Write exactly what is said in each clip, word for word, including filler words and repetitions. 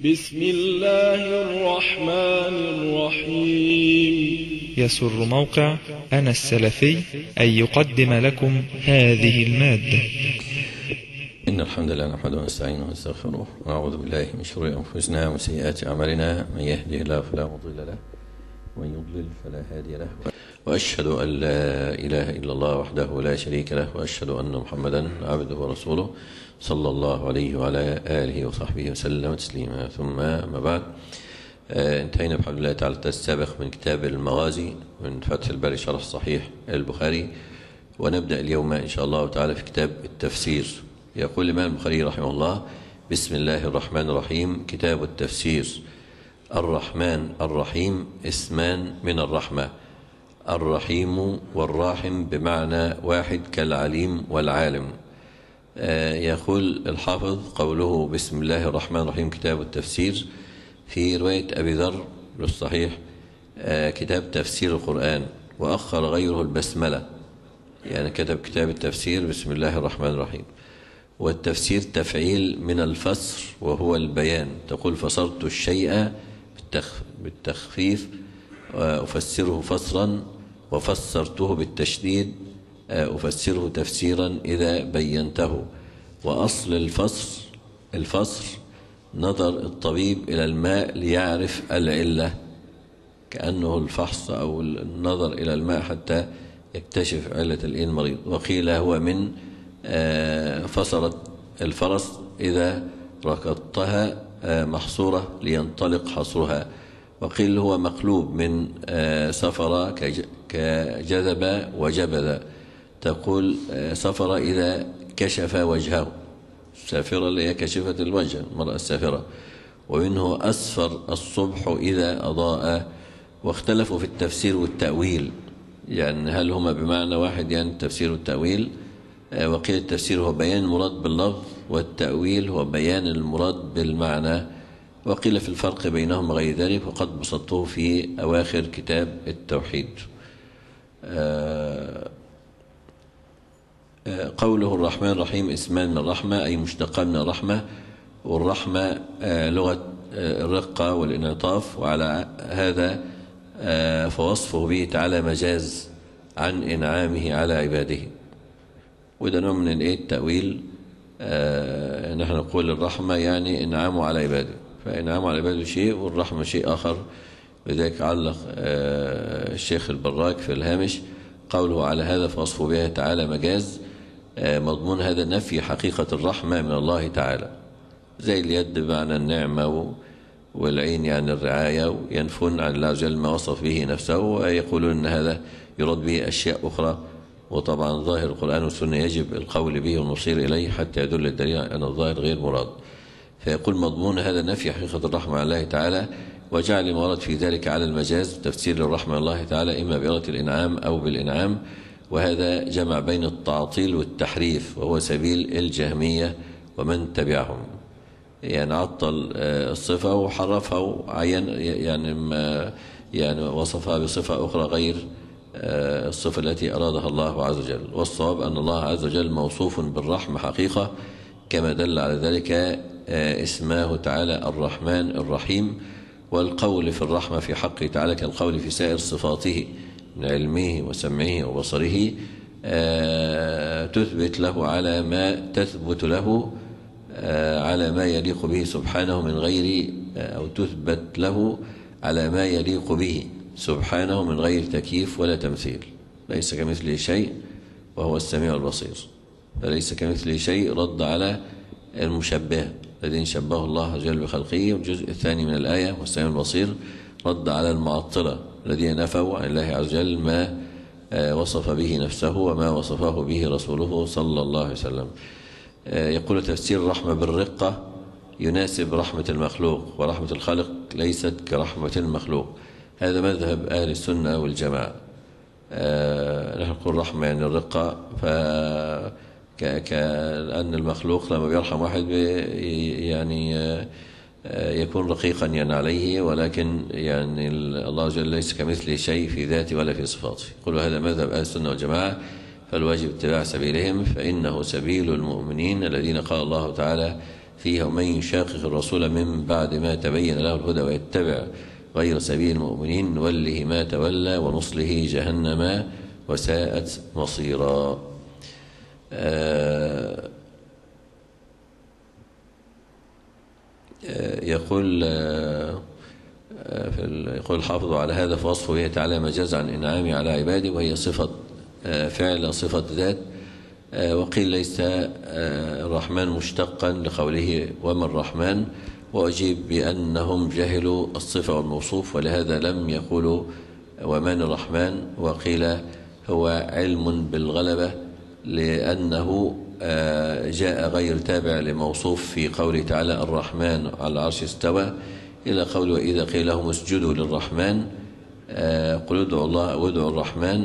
بسم الله الرحمن الرحيم. يسر موقع أنا السلفي أن يقدم لكم هذه المادة. إن الحمد لله نحمده ونستعينه ونستغفره ونعوذ بالله من شرور أنفسنا وسيئات أعمالنا، من يهده الله فلا مضل له ومن يضلل فلا هادي له، وأشهد أن لا إله إلا الله وحده لا شريك له، وأشهد أن محمدا عبده ورسوله صلى الله عليه وعلى آله وصحبه وسلم تسليما. ثم ما بعد، آه انتهينا بحمد الله تعالى السابق من كتاب المغازي من فتح الباري شرح صحيح البخاري، ونبدأ اليوم إن شاء الله تعالى في كتاب التفسير. يقول الإمام البخاري رحمه الله: بسم الله الرحمن الرحيم. كتاب التفسير. الرحمن الرحيم اسمان من الرحمة، الرحيم والراحم بمعنى واحد كالعليم والعالم. آه يقول الحافظ قوله بسم الله الرحمن الرحيم كتاب التفسير، في رواية أبي ذر للصحيح آه كتاب تفسير القرآن، وأخر غيره البسملة، يعني كتب كتاب التفسير بسم الله الرحمن الرحيم. والتفسير تفعيل من الفسر وهو البيان، تقول فسرت الشيء بالتخفيف، أفسره فسرا، وفسرته بالتشديد أفسره تفسيرا إذا بينته. وأصل الفسر الفسر نظر الطبيب إلى الماء ليعرف العلة، كأنه الفحص أو النظر إلى الماء حتى يكتشف علة المريض. وقيل هو من فصلت الفرس إذا ركضتها محصورة لينطلق حصرها. وقيل هو مقلوب من سفر كجذب وجبذ، تقول سفر إذا كشف وجهه، السافرة اللي هي كشفت الوجه، المرأة السافرة. ومنه أسفر الصبح إذا أضاء. واختلفوا في التفسير والتأويل، يعني هل هما بمعنى واحد، يعني التفسير والتأويل. وقيل التفسير هو بيان المراد باللفظ، والتأويل هو بيان المراد بالمعنى. وقيل في الفرق بينهما غير ذلك، وقد بسطته في أواخر كتاب التوحيد. قوله الرحمن الرحيم اسمان من الرحمة، أي مشتقة من الرحمة، والرحمة لغة الرقة والانعطاف، وعلى هذا فوصفه به تعالى مجاز عن إنعامه على عباده. وده نوع من الايه التأويل. آه نحن نقول الرحمة يعني إنعامه على عباده، فإنعامه على عباده شيء والرحمة شيء آخر. لذلك علق آه الشيخ البراك في الهامش قوله على هذا فوصفه به تعالى مجاز، آه مضمون هذا نفي حقيقة الرحمة من الله تعالى، زي اليد بمعنى النعمة والعين يعني الرعاية، وينفون عن الله عز وجل ما وصف به نفسه، ويقولون أن هذا يراد به أشياء أخرى. وطبعا ظاهر القرآن والسنة يجب القول به والمصير إليه حتى يدل الدليل أن الظاهر غير مراد. فيقول مضمون هذا نفي حقيقة الرحمة على الله تعالى، وجعل ما ورد في ذلك على المجاز تفسير الرحمة الله تعالى إما بإرادة الإنعام أو بالإنعام. وهذا جمع بين التعطيل والتحريف، وهو سبيل الجهمية ومن تبعهم، يعني عطل الصفة وحرفها وعين، يعني ما يعني وصفها بصفة أخرى غير الصفة التي أرادها الله عز وجل. والصواب أن الله عز وجل موصوف بالرحمة حقيقة، كما دل على ذلك اسماه تعالى الرحمن الرحيم. والقول في الرحمة في حقه تعالى كالقول في سائر صفاته من علمه وسمعه وبصره، تثبت له على ما تثبت له على ما يليق به سبحانه من غير، أو تثبت له على ما يليق به سبحانه من غير تكييف ولا تمثيل. ليس كمثله شيء وهو السميع البصير. فليس كمثله شيء رد على المشبه الذين شبهه الله عز وجل بخلقه. والجزء الثاني من الآية والسميع البصير رد على المعطلة الذين نفوا عن الله عز وجل ما وصف به نفسه وما وصفه به رسوله صلى الله عليه وسلم. يقول تفسير الرحمة بالرقة يناسب رحمة المخلوق، ورحمة الخالق ليست كرحمة المخلوق. هذا مذهب أهل السنة والجماعة. آه نحن نقول رحمة يعني الرقة، كأن المخلوق لما بيرحم واحد يعني آه يكون رقيقا يعني عليه، ولكن يعني الله عز وجل ليس كمثله شيء في ذاته ولا في صفاته. يقول هذا مذهب أهل السنة والجماعة، فالواجب اتباع سبيلهم، فإنه سبيل المؤمنين الذين قال الله تعالى فيه: ومن يشاقق الرسول من بعد ما تبين له الهدى ويتبع غير سبيل المؤمنين نوله ما تولى ونصله جهنم وساءت مصيرا. آه يقول يقول الحافظ: على هذا فوصفه هي تعالى مجاز عن إنعامه على عباده، وهي صفة فعل صفة ذات. وقيل ليس الرحمن مشتقا لقوله وما الرحمن، وأجيب بأنهم جهلوا الصفة والموصوف ولهذا لم يقولوا ومن الرحمن. وقيل هو علم بالغلبة لأنه جاء غير تابع لموصوف في قوله تعالى الرحمن على العرش استوى، إلى قوله: وإذا قيل لهم اسجدوا للرحمن قل ادعوا الله أو ادعوا الرحمن،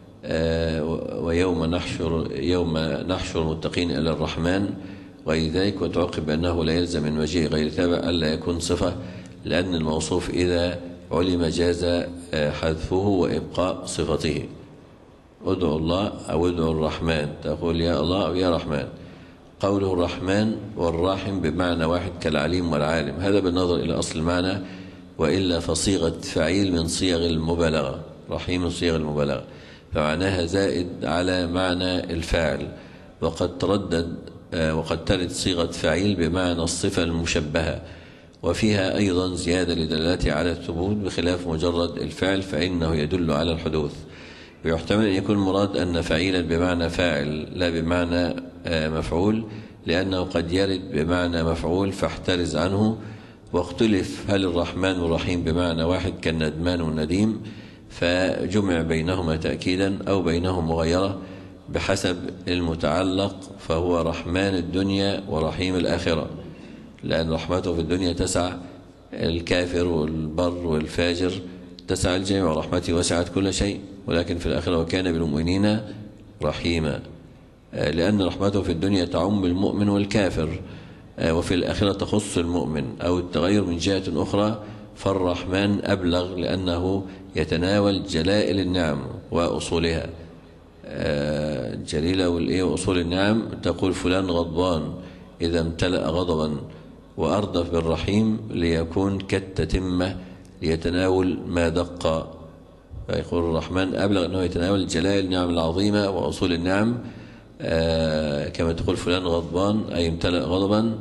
ويوم نحشر يوم نحشر المتقين إلى الرحمن وغير ذلك. وتعقب بأنه لا يلزم من مجيء غير تابع ألا يكون صفة، لأن الموصوف إذا علم جاز حذفه وإبقاء صفته. ادعوا الله أو ادعوا الرحمن، تقول يا الله أو يا رحمن. قوله الرحمن والراحم بمعنى واحد كالعليم والعالم، هذا بالنظر إلى أصل المعنى، وإلا فصيغة فعيل من صيغ المبالغة، رحيم من صيغ المبالغة، فمعناها زائد على معنى الفاعل. وقد تردد وقد ترد صيغة فعيل بمعنى الصفة المشبهة، وفيها أيضا زيادة لدلالته على الثبوت بخلاف مجرد الفعل فإنه يدل على الحدوث. ويحتمل أن يكون المراد أن فعيلا بمعنى فاعل لا بمعنى مفعول، لأنه قد يرد بمعنى مفعول فاحترز عنه. واختلف هل الرحمن والرحيم بمعنى واحد كالندمان والنديم، فجمع بينهما تأكيدا أو بينهم مغيرة بحسب المتعلق، فهو رحمن الدنيا ورحيم الآخرة، لأن رحمته في الدنيا تسع الكافر والبر والفاجر، تسع الجميع، ورحمته وسعت كل شيء. ولكن في الآخرة وكان بالمؤمنين رحيما، لأن رحمته في الدنيا تعم المؤمن والكافر، وفي الآخرة تخص المؤمن. أو التغير من جهة أخرى، فالرحمن أبلغ لأنه يتناول جلائل النعم وأصولها. جليلة والإيه وأصول النعم، تقول فلان غضبان إذا امتلأ غضبا، وأردف بالرحيم ليكون كالتتمة ليتناول ما دق. فيقول الرحمن أبلغ أنه يتناول جلائل النعم العظيمة وأصول النعم، آه كما تقول فلان غضبان أي امتلأ غضبا،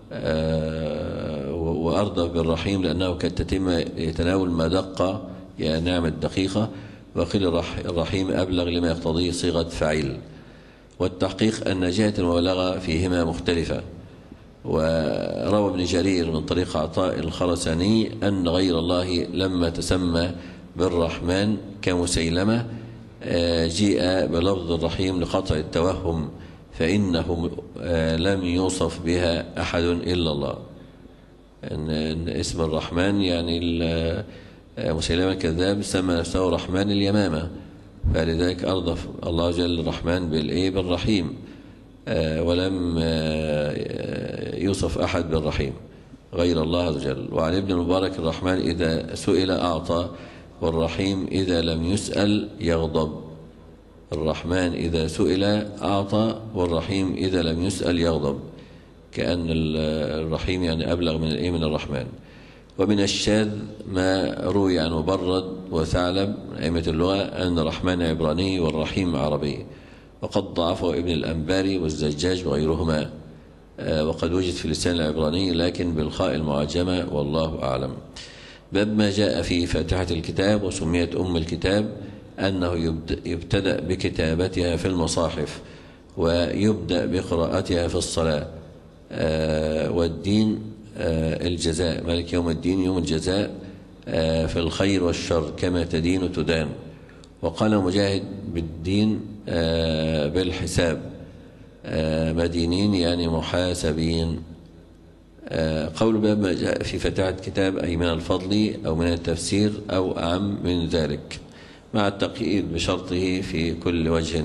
آه وأردف بالرحيم لأنه كالتتمة يتناول ما دق يا نعم الدقيقة. وقيل الرحيم أبلغ لما يقتضيه صيغة فعيل. والتحقيق أن جهة المبالغة فيهما مختلفة. وروى ابن جرير من طريق عطاء الخرساني أن غير الله لما تسمى بالرحمن كمسيلمة جيء بلفظ الرحيم لقطع التوهم، فإنه لم يوصف بها أحد إلا الله. إن اسم الرحمن يعني مسيلمة الكذاب سمى نفسه رحمن اليمامة، فلذلك أرضف الله جل الرحمن بالإيه بالرحيم، ولم يوصف أحد بالرحيم غير الله عز وجل. وعن ابن المبارك الرحمن إذا سئل أعطى، والرحيم إذا لم يسأل يغضب. الرحمن إذا سئل أعطى، والرحيم إذا لم يسأل يغضب، كأن الرحيم يعني أبلغ من الإيه من الرحمن. ومن الشاذ ما روي عن مبرد وثعلب من أئمة اللغة أن الرحمن عبراني والرحيم عربي، وقد ضعفه ابن الأنباري والزجاج وغيرهما، وقد وجد في اللسان العبراني لكن بالخاء المعجمة، والله أعلم. باب ما جاء في فاتحة الكتاب، وسميت أم الكتاب أنه يبتدأ بكتابتها في المصاحف ويبدأ بقراءتها في الصلاة. والدين الجزاء، مالك يوم الدين يوم الجزاء في الخير والشر كما تدين تدان. وقال مجاهد بالدين بالحساب، مدينين يعني محاسبين. قول باب ما جاء في فتحة كتاب أي من الفضل أو من التفسير أو أعم من ذلك، مع التقييد بشرطه في كل وجه.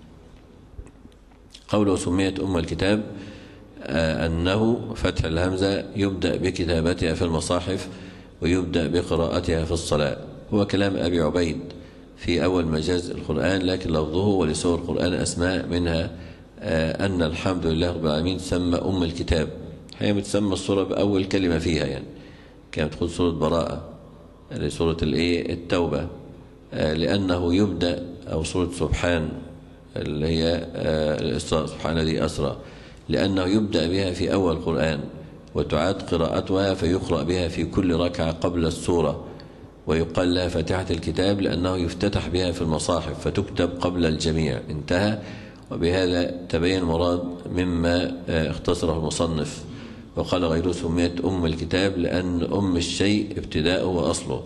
قوله سميت أم الكتاب أنه فتح الهمزة يبدأ بكتابتها في المصاحف ويبدأ بقراءتها في الصلاة، هو كلام أبي عبيد في أول مجاز القرآن، لكن لفظه ولسور القرآن أسماء، منها أن الحمد لله رب العالمين سمى أم الكتاب هي بتسمى السورة بأول كلمة فيها، يعني كانت تقول سورة براءة لسورة الإيه التوبة، لأنه يبدأ، أو سورة سبحان اللي هي الإسراء، سبحان الذي أسرى، لأنه يبدأ بها في أول القرآن وتعاد قراءتها فيقرأ بها في كل ركعة قبل السورة، ويقال لها فاتحة الكتاب لأنه يفتتح بها في المصاحف فتكتب قبل الجميع. انتهى. وبهذا تبين المراد مما اختصره المصنف، وقال غيره سميت أم الكتاب لأن أم الشيء ابتداءه وأصله،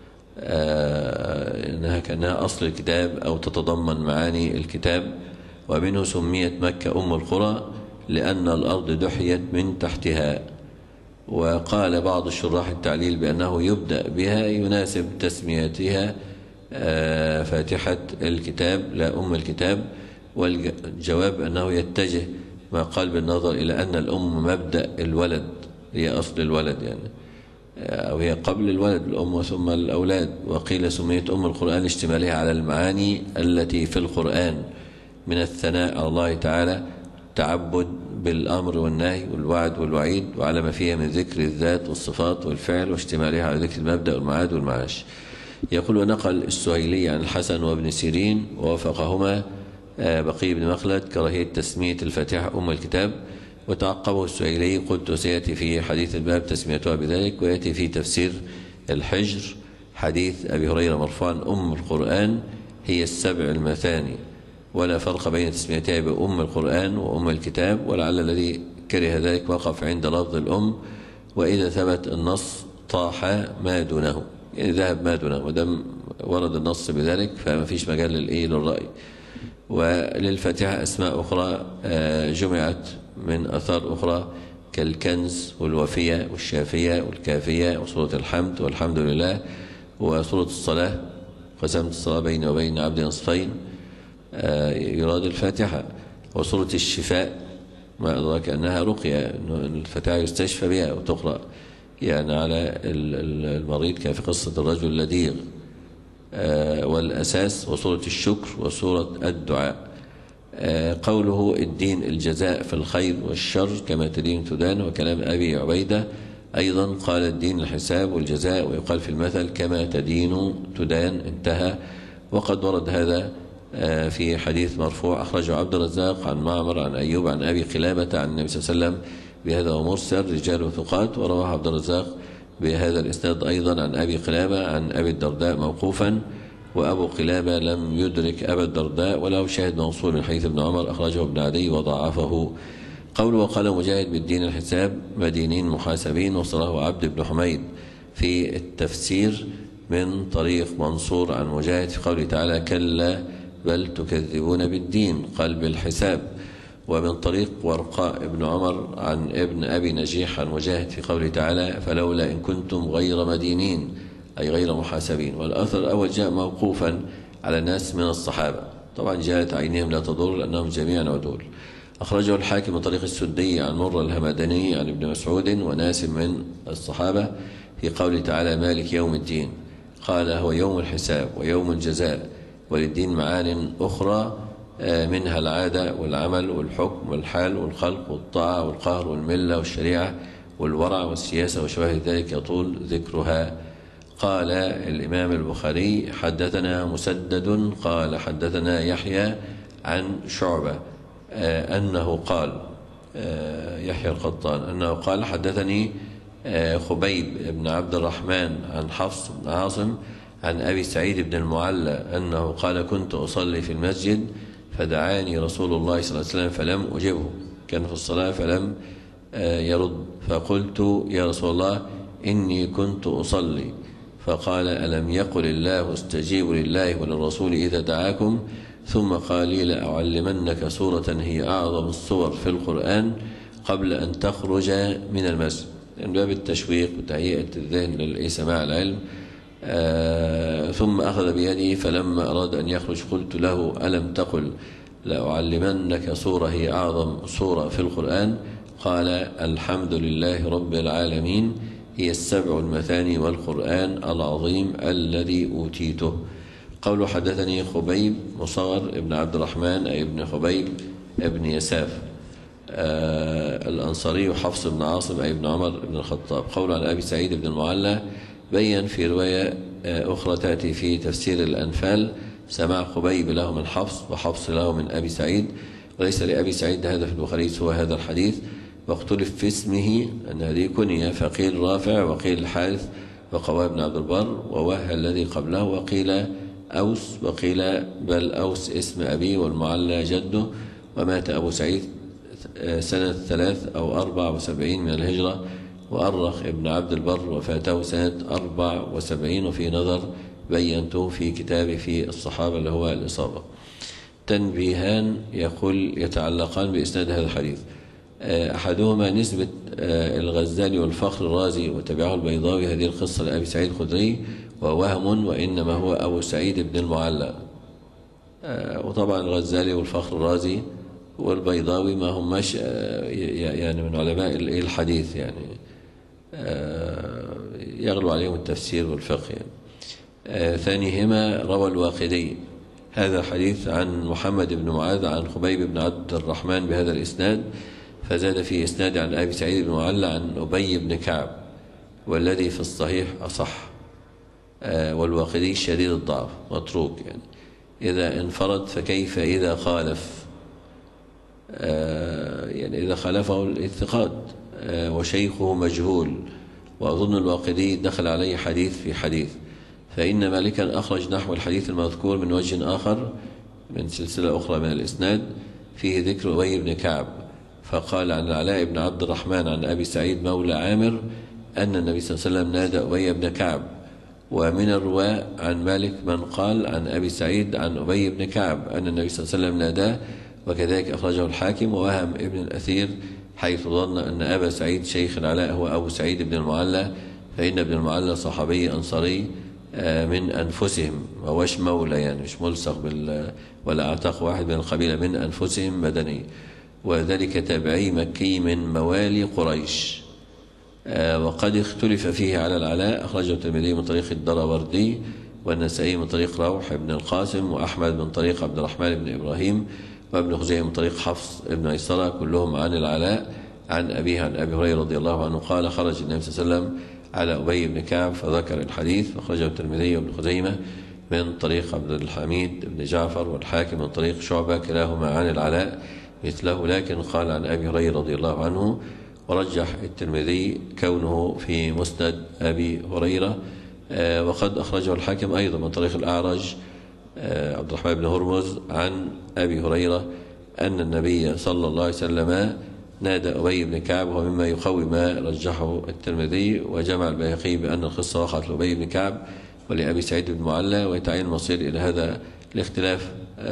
إنها كأنها أصل الكتاب أو تتضمن معاني الكتاب. ومنه سميت مكة أم القرى لأن الأرض دحيت من تحتها. وقال بعض الشراح التعليل بأنه يبدأ بها يناسب تسميتها فاتحة الكتاب لا أم الكتاب، والجواب أنه يتجه ما قال بالنظر إلى أن الأم مبدأ الولد، هي أصل الولد يعني، أو هي قبل الولد الأم ثم الأولاد. وقيل سميت أم القرآن اشتمالها على المعاني التي في القرآن من الثناء على الله تعالى، تعبد بالأمر والنهي والوعد والوعيد، وعلى ما فيها من ذكر الذات والصفات والفعل، واشتمالها على ذكر المبدأ والمعاد والمعاش. يقول ونقل السهيلي عن الحسن وابن سيرين ووافقهما بقي بن مخلد كراهية تسمية الفاتحة أم الكتاب، وتعقبه السهيلي قلت سيأتي في حديث الباب تسميتها بذلك، ويأتي في تفسير الحجر حديث أبي هريرة مرفوعا أم القرآن هي السبع المثاني، ولا فرق بين تسميتها بأم القرآن وأم الكتاب، ولعل الذي كره ذلك وقف عند لفظ الأم، وإذا ثبت النص طاح ما دونه، يعني ذهب ما دونه، ودم ورد النص بذلك فما فيش مجال للإيه للرأي. وللفاتحة أسماء أخرى جمعت من أثار أخرى كالكنز والوفية والشافية والكافية وسورة الحمد والحمد لله وسورة الصلاة، قسمت الصلاة بيني وبين عبد نصفين، يراد الفاتحة، وسورة الشفاء ما أدراك أنها رقية، الفاتحة يستشفى بها وتقرأ يعني على المريض كفي قصة الرجل اللديغ، والأساس وسورة الشكر وسورة الدعاء. قوله الدين الجزاء في الخير والشر كما تدين تدان، وكلام أبي عبيدة أيضا قال الدين الحساب والجزاء، ويقال في المثل كما تدين تدان. انتهى. وقد ورد هذا في حديث مرفوع أخرجه عبد الرزاق عن معمر عن أيوب عن أبي قلابة عن النبي صلى الله عليه وسلم بهذا ومرسل رجال ثقات، ورواه عبد الرزاق بهذا الإسناد أيضا عن أبي قلابة عن أبي الدرداء موقوفا، وأبو قلابة لم يدرك أبا الدرداء وله شاهد موصول من حديث ابن عمر أخرجه ابن عدي وضعفه. قوله وقال مجاهد بالدين الحساب مدينين محاسبين، وصله عبد بن حميد في التفسير من طريق منصور عن مجاهد في قوله تعالى كلا بل تكذبون بالدين قال بالحساب، ومن طريق ورقاء بن عمر عن ابن أبي نجيح عن مجاهد في قوله تعالى فلولا إن كنتم غير مدينين أي غير محاسبين. والأثر الأول جاء موقوفا على ناس من الصحابة، طبعا جاءت عينهم لا تضر لأنهم جميعا عدول. أخرجه الحاكم من طريق السدي عن مر الهمداني عن ابن مسعود وناس من الصحابة في قوله تعالى مالك يوم الدين، قال هو يوم الحساب ويوم الجزاء، وللدين معان أخرى منها العادة والعمل والحكم والحال والخلق والطاعة والقهر والملة والشريعة والورع والسياسة وشبه ذلك يطول ذكرها. قال الإمام البخاري حدثنا مسدد قال حدثنا يحيى عن شعبة أنه قال يحيى القطان أنه قال حدثني خبيب بن عبد الرحمن عن حفص بن عاصم عن أبي سعيد بن المعلى أنه قال كنت أصلي في المسجد فدعاني رسول الله صلى الله عليه وسلم فلم أجبه، كان في الصلاة فلم يرد، فقلت يا رسول الله إني كنت أصلي، فقال ألم يقل الله استجيبوا لله وللرسول إذا دعاكم، ثم قال لي لأعلمنك سورة هي أعظم السور في القرآن قبل أن تخرج من المسجد، من باب التشويق وتهيئة الذهن لسماع العلم. آه ثم أخذ بيدي فلما أراد أن يخرج قلت له ألم تقل لأعلمنك سورة هي أعظم سورة في القرآن؟ قال الحمد لله رب العالمين هي السبع المثاني والقرآن العظيم الذي أوتيته. قول حدثني خبيب مصغر ابن عبد الرحمن أي ابن خبيب ابن يساف آه الأنصاري وحفص بن عاصم أي بن عمر بن الخطاب. قول عن أبي سعيد بن المعلى بين في رواية آه أخرى تأتي في تفسير الأنفال سماع خبيب له من حفص وحفص له من أبي سعيد، وليس لأبي سعيد هذا في البخاري سوى هذا الحديث، واختلف في اسمه أن هذه كنية، فقيل رافع وقيل الحارث وقواه ابن عبد البر ووهى الذي قبله، وقيل أوس وقيل بل أوس اسم أبيه والمعلى جده، ومات أبو سعيد سنة ثلاث أو أربع وسبعين من الهجرة، وأرخ ابن عبد البر وفاته سنة أربع وسبعين، وفي نظر بينته في كتابي في الصحابة اللي هو الإصابة. تنبيهان يقول يتعلقان بإسناد هذا الحديث. أحدهما نسبة الغزالي والفخر الرازي وتبعه البيضاوي هذه القصة لأبي سعيد الخدري ووهم، وإنما هو أبو سعيد بن المعلى. وطبعا الغزالي والفخر الرازي والبيضاوي ما هماش يعني من علماء الحديث، يعني يغلو عليهم التفسير والفقه يعني. ثانيهما روى الواقدي هذا الحديث عن محمد بن معاذ عن خبيب بن عبد الرحمن بهذا الإسناد، فزاد في إسناد عن أبي سعيد بن المعلى عن أبي بن كعب، والذي في الصحيح أصح. والواقدي شديد الضعف متروك، يعني إذا انفرد فكيف إذا خالف، يعني إذا خالفه الاتقاد، وشيخه مجهول، وأظن الواقدي دخل عليه حديث في حديث، فإن مالكا أخرج نحو الحديث المذكور من وجه آخر من سلسلة أخرى من الإسناد فيه ذكر أبي بن كعب، فقال عن العلاء بن عبد الرحمن عن أبي سعيد مولى عامر أن النبي صلى الله عليه وسلم نادى أبي بن كعب. ومن الرواة عن مالك من قال عن أبي سعيد عن أبي بن كعب أن النبي صلى الله عليه وسلم ناداه، وكذلك أخرجه الحاكم. ووهم ابن الأثير حيث ظن أن أبا سعيد شيخ العلاء هو أبو سعيد بن المعلى، فإن ابن المعلى صحابي أنصاري من أنفسهم، ما هوش مولى يعني مش ملصق بال ولا أعتق واحد من القبيلة، من أنفسهم مدني، وذلك تابعي مكي من موالي قريش. وقد اختلف فيه على العلاء، أخرجه الترمذي من طريق الدراوردي والنسائي من طريق روح بن القاسم، وأحمد من طريق عبد الرحمن بن إبراهيم، وابن خزيمة من طريق حفص بن عيسرة، كلهم عن العلاء عن أبيه عن أبي هريرة رضي الله عنه قال خرج النبي صلى الله عليه وسلم على أبي بن كعب فذكر الحديث، فأخرجه الترمذي وابن خزيمة من طريق عبد الحميد بن جعفر والحاكم من طريق شعبة كلاهما عن العلاء مثله، لكن قال عن أبي هريرة رضي الله عنه. ورجح الترمذي كونه في مسند أبي هريرة. وقد أخرجه الحاكم أيضا من طريق الأعرج عبد الرحمن بن هرمز عن أبي هريرة أن النبي صلى الله عليه وسلم نادى أبي بن كعب، وهو مما يقوي ما رجحه الترمذي. وجمع البيهقي بأن القصة وقعت لأبي بن كعب ولأبي سعيد بن معلى، ويتعين المصير إلى هذا لاختلاف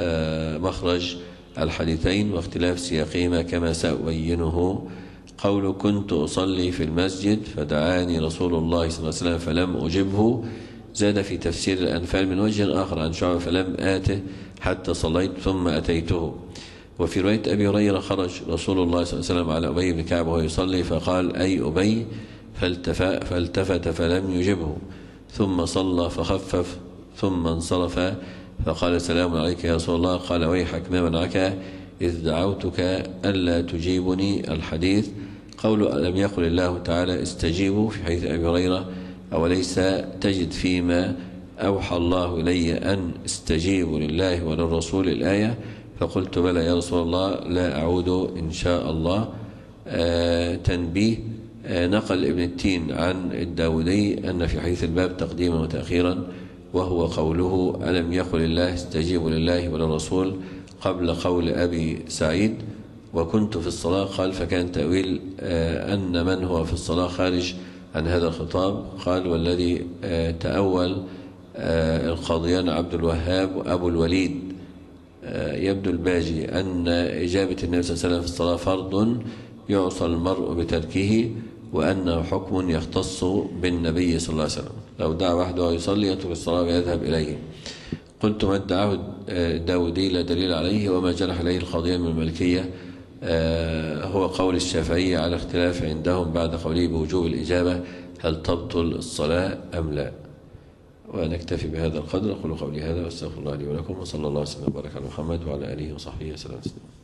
مخرج الحديثين واختلاف سياقهما كما سأبينه. قول كنت أصلي في المسجد فدعاني رسول الله صلى الله عليه وسلم فلم أجبه، زاد في تفسير الأنفال من وجه آخر عن شعبة فلم آته حتى صليت ثم أتيته. وفي رواية أبي هريرة خرج رسول الله صلى الله عليه وسلم على أبي بن كعب وهو يصلي فقال أي أبي، فالتفت فلم يجبه، ثم صلى فخفف ثم انصرف فقال سلام عليك يا رسول الله، قال ويحك ما منعك إذ دعوتك ألا تجيبني. الحديث. قول لم يقل الله تعالى استجيبوا في حديث أبي هريرة أوليس تجد فيما أوحى الله إلي أن استجيبوا لله وللرسول الآية، فقلت بلى يا رسول الله لا أعود إن شاء الله. آه تنبيه. آه نقل ابن التين عن الداودي أن في حديث الباب تقديما وتأخيرا، وهو قوله ألم يقل الله استجيبوا لله وللرسول قبل قول أبي سعيد وكنت في الصلاة، قال فكان تأويل آه أن من هو في الصلاة خارج عن هذا الخطاب. قال والذي آه تأول آه القاضيان عبد الوهاب وأبو الوليد آه يبدو الباجي أن إجابة النبي صلى الله عليه وسلم في الصلاة فرض يعصى المرء بتركه، وأنه حكم يختص بالنبي صلى الله عليه وسلم، لو دعا وحده يصلي يترك الصلاة ويذهب إليه. قلت ما ادعاه الداودي لا دليل عليه، وما جرح عليه القاضيان من المالكية هو قول الشافعية على اختلاف عندهم بعد قوله بوجوب الإجابة هل تبطل الصلاة أم لا. ونكتفي بهذا القدر. أقول قولي هذا واستغفر الله لي ولكم، وصلى الله وسلم وبارك على محمد وعلى آله وصحبه وسلم.